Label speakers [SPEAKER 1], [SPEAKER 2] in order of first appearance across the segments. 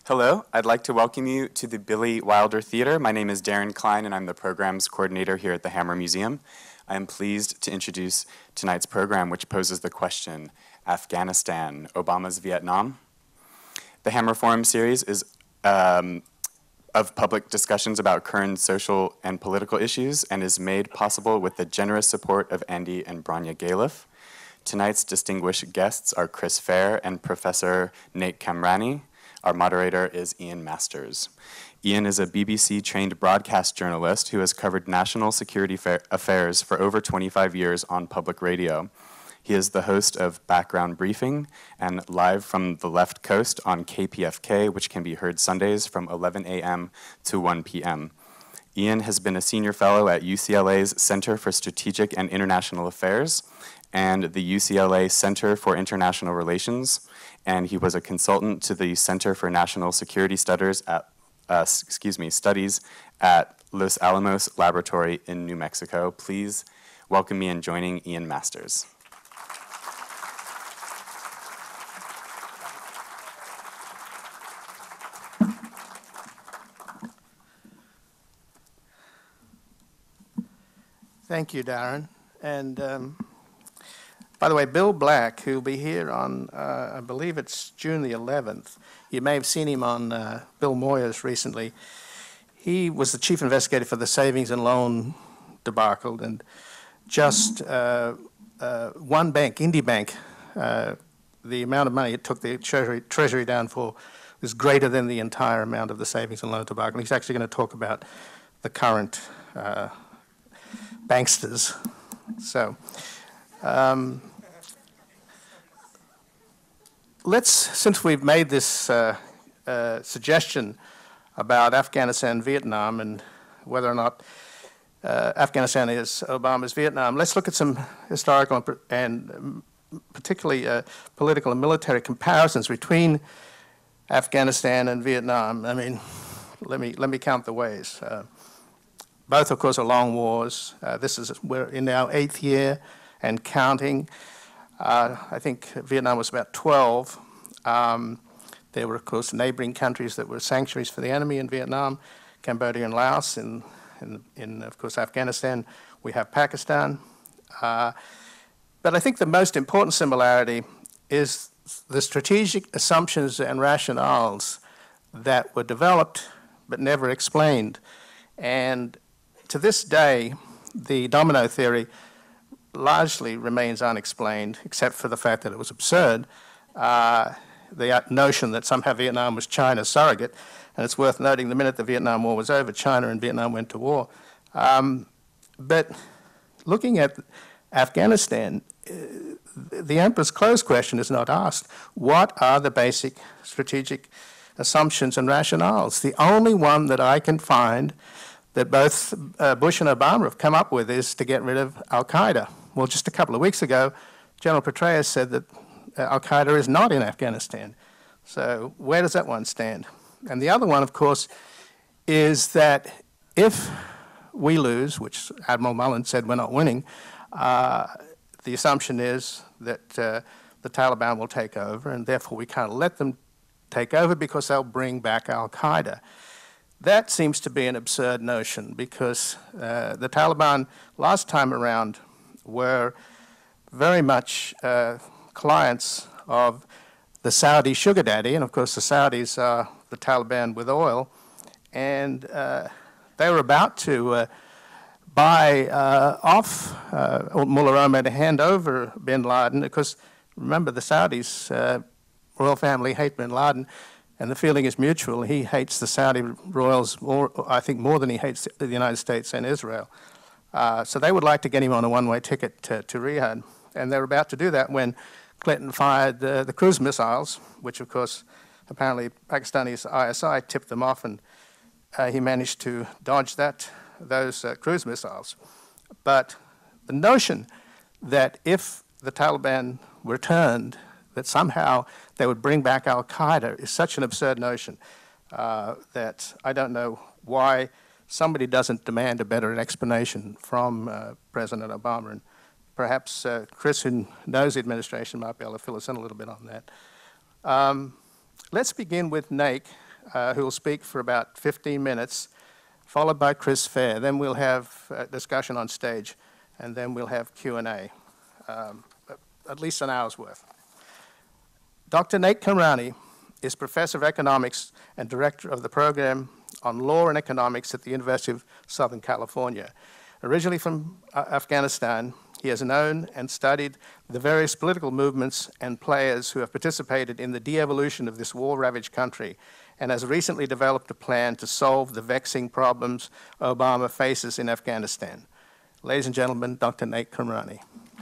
[SPEAKER 1] Hello, I'd like to welcome you to the Billy Wilder Theater. My name is Darren Klein, and I'm the programs coordinator here at the Hammer Museum. I am pleased to introduce tonight's program, which poses the question, Afghanistan, Obama's Vietnam? The Hammer Forum series is of public discussions about current social and political issues and is made possible with the generous support of Andy and Branya Galef. Tonight's distinguished guests are Chris Fair and Professor Nake Kamrany. Our moderator is Ian Masters. Ian is a BBC-trained broadcast journalist who has covered national security affairs for over 25 years on public radio. He is the host of Background Briefing and Live from the Left Coast on KPFK, which can be heard Sundays from 11 a.m. to 1 p.m. Ian has been a senior fellow at UCLA's Center for Strategic and International Affairs and the UCLA Center for International Relations, and he was a consultant to the Center for National Security Studies at Los Alamos Laboratory in New Mexico. Please welcome me in joining Ian Masters.
[SPEAKER 2] Thank you, Darren. And by the way, Bill Black, who will be here on, I believe it's June the 11th. You may have seen him on Bill Moyers recently. He was the chief investigator for the savings and loan debacle, and just one bank, Indy Bank, the amount of money it took the Treasury down for was greater than the entire amount of the savings and loan debacle. He's actually going to talk about the current banksters. So since we've made this suggestion about Afghanistan and Vietnam and whether or not Afghanistan is Obama's Vietnam, let's look at some historical and particularly political and military comparisons between Afghanistan and Vietnam. I mean, let me count the ways. Both, of course, are long wars. We're in our 8th year and counting. I think Vietnam was about 12. There were, of course, neighboring countries that were sanctuaries for the enemy in Vietnam, Cambodia and Laos. In of course, Afghanistan, we have Pakistan. But I think the most important similarity is the strategic assumptions and rationales that were developed but never explained. And to this day, the domino theory largely remains unexplained, except for the fact that it was absurd. The notion that somehow Vietnam was China's surrogate, and it's worth noting the minute the Vietnam War was over, China and Vietnam went to war. But looking at Afghanistan, the Emperor's Clothes question is not asked. What are the basic strategic assumptions and rationales? The only one that I can find that both Bush and Obama have come up with is to get rid of al-Qaeda. Well, just a couple of weeks ago, General Petraeus said that al-Qaeda is not in Afghanistan. So where does that one stand? And the other one, of course, is that if we lose, which Admiral Mullen said we're not winning, the assumption is that the Taliban will take over, and therefore we can't let them take over because they'll bring back al-Qaeda. That seems to be an absurd notion because the Taliban last time around were very much clients of the Saudi sugar daddy, and of course the Saudis are the Taliban with oil, and they were about to buy off Mullah Omar to hand over bin Laden because remember the Saudis, royal family hate bin Laden, and the feeling is mutual. He hates the Saudi royals, I think, more than he hates the United States and Israel. So they would like to get him on a one-way ticket to Riyadh. And they were about to do that when Clinton fired the cruise missiles, which, of course, apparently Pakistani's ISI tipped them off, and he managed to dodge those cruise missiles. But the notion that if the Taliban returned, that somehow they would bring back al-Qaeda is such an absurd notion that I don't know why somebody doesn't demand a better explanation from President Obama. And perhaps Chris, who knows the administration, might be able to fill us in a little bit on that. Let's begin with Nake. who will speak for about 15 minutes, followed by Chris Fair. Then we'll have a discussion on stage, and then we'll have Q&A, at least an hour's worth. Dr. Nake Kamrany is Professor of Economics and Director of the Program on Law and Economics at the University of Southern California. Originally from Afghanistan, he has known and studied the various political movements and players who have participated in the de-evolution of this war-ravaged country, and has recently developed a plan to solve the vexing problems Obama faces in Afghanistan. Ladies and gentlemen, Dr. Nake Kamrany.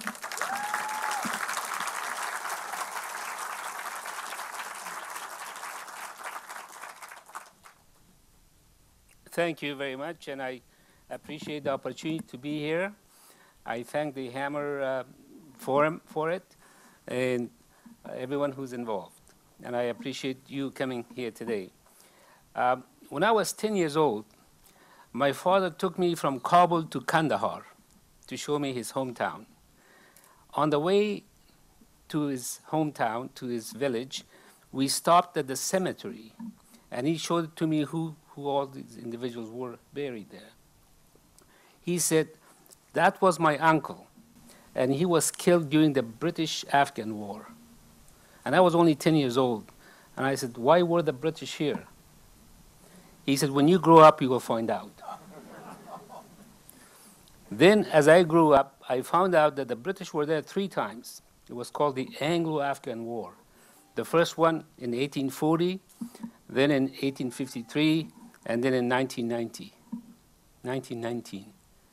[SPEAKER 3] Thank you very much, and I appreciate the opportunity to be here. I thank the Hammer Forum for it, and everyone who's involved. And I appreciate you coming here today. When I was 10 years old, my father took me from Kabul to Kandahar to show me his hometown. On the way to his hometown, to his village, we stopped at the cemetery, and he showed to me who all these individuals were buried there. He said, that was my uncle, and he was killed during the British-Afghan War. And I was only 10 years old. And I said, why were the British here? He said, when you grow up, you will find out. Then, as I grew up, I found out that the British were there 3 times. It was called the Anglo-Afghan War. The first one in 1840, then in 1853, and then in 1919.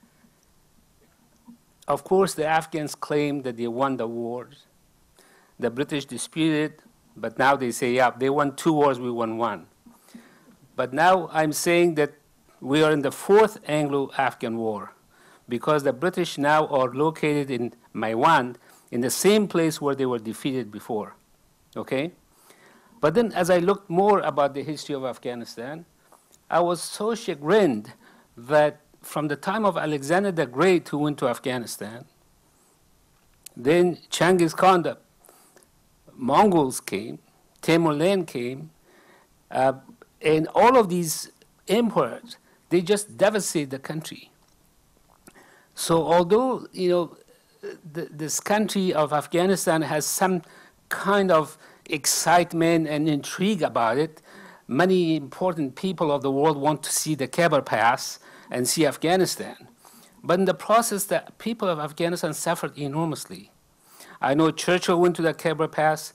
[SPEAKER 3] Of course, the Afghans claimed that they won the wars. The British disputed, but now they say, yeah, they won 2 wars, we won 1. But now I'm saying that we are in the 4th Anglo-Afghan War, because the British now are located in Maiwand, in the same place where they were defeated before, okay? But then as I looked more about the history of Afghanistan, I was so chagrined that from the time of Alexander the Great, who went to Afghanistan, then Genghis Khan, the Mongols came, Timur came, and all of these emperors, they just devastated the country. So although, you know, this country of Afghanistan has some kind of excitement and intrigue about it, many important people of the world want to see the Khyber Pass and see Afghanistan. But in the process, the people of Afghanistan suffered enormously. I know Churchill went to the Khyber Pass.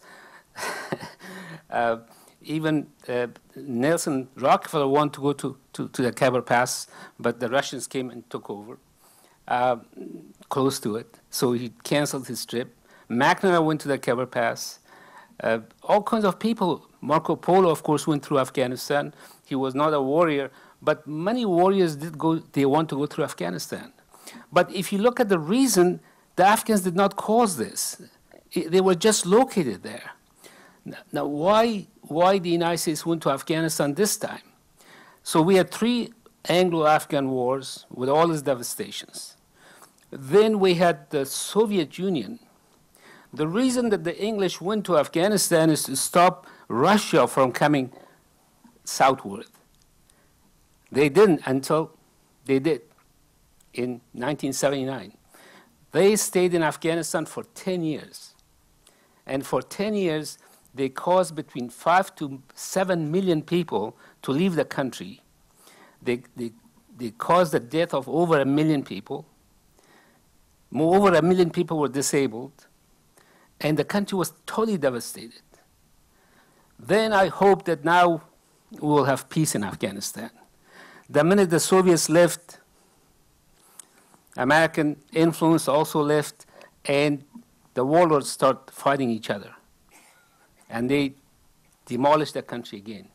[SPEAKER 3] Even Nelson Rockefeller wanted to go to the Khyber Pass, but the Russians came and took over, close to it. So he canceled his trip. McNamara went to the Khyber Pass. All kinds of people. Marco Polo, of course, went through Afghanistan. He was not a warrior, but many warriors did go, they want to go through Afghanistan. But if you look at the reason, the Afghans did not cause this. They were just located there. Now, why the United States went to Afghanistan this time? So we had 3 Anglo-Afghan wars with all its devastations. Then we had the Soviet Union. The reason that the English went to Afghanistan is to stop Russia from coming southward. They didn't until they did in 1979. They stayed in Afghanistan for 10 years. And for 10 years, they caused between 5 to 7 million people to leave the country. They caused the death of over 1 million people. Over 1 million people were disabled. And the country was totally devastated. Then I hope that now we will have peace in Afghanistan. The minute the Soviets left, American influence also left, and the warlords start fighting each other. And they demolished the country again.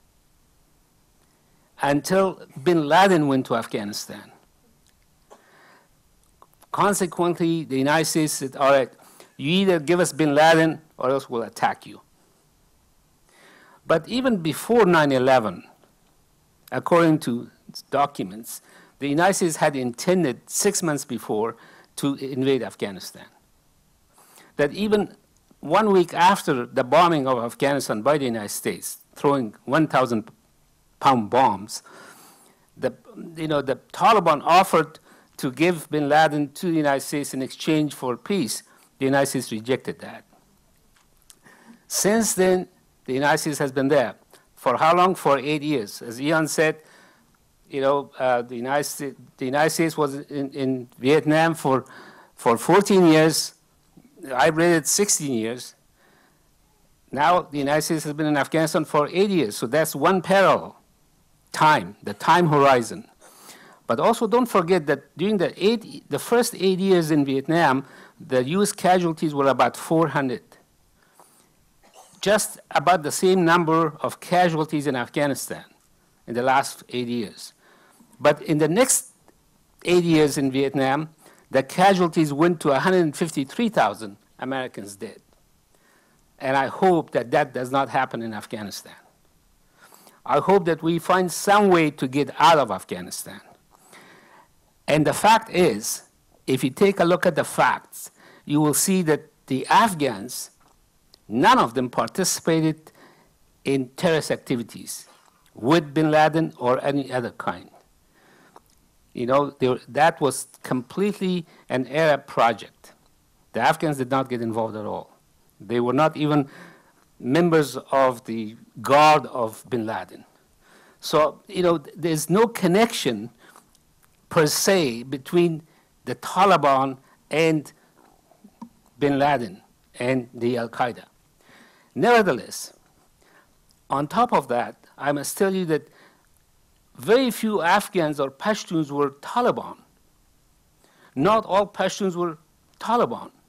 [SPEAKER 3] Until bin Laden went to Afghanistan. Consequently, the United States said, all right, you either give us bin Laden or else we'll attack you. But even before 9/11, according to documents, the United States had intended 6 months before to invade Afghanistan. That even 1 week after the bombing of Afghanistan by the United States, throwing 1,000 pound bombs. The Taliban offered to give bin Laden to the United States in exchange for peace. The United States rejected that. Since then, the United States has been there. For how long? For 8 years. As Ian said, the United States was in Vietnam for 14 years. I rated 16 years. Now the United States has been in Afghanistan for 8 years. So that's one parallel time, the time horizon. But also don't forget that during the first 8 years in Vietnam, the U.S. casualties were about 400. Just about the same number of casualties in Afghanistan in the last 8 years. But in the next 8 years in Vietnam, the casualties went to 153,000 Americans dead. And I hope that that does not happen in Afghanistan. I hope that we find some way to get out of Afghanistan. And the fact is, if you take a look at the facts, you will see that the Afghans, none of them participated in terrorist activities with bin Laden or any other kind. That was completely an Arab project. The Afghans did not get involved at all. They were not even members of the guard of bin Laden. So, there's no connection per se between the Taliban and bin Laden and the Al-Qaeda. Nevertheless, on top of that, I must tell you that very few Afghans or Pashtuns were Taliban. Not all Pashtuns were Taliban.